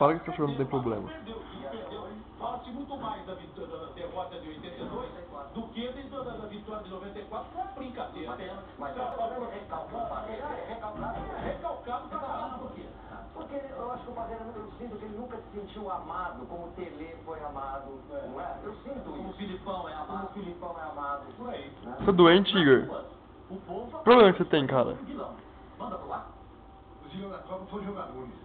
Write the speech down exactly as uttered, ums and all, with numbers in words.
Fala que o cachorro não tem problema. Fala-se muito mais da derrota de oitenta e dois do que da vitória de noventa e quatro. Não é brincadeira. Mas tá falando recalcado. Recalcado pra caramba. Porque eu acho que o Barreira, eu sinto que ele nunca se sentiu amado, como o Tele foi amado, não é? Eu sinto isso. Como o Filipão é Como o amado. Filipão é amado. Por aí. Você é doente, Igor? O povo... Que problema que você tem, cara? Manda pro ar. Os jogadores foram jogadores.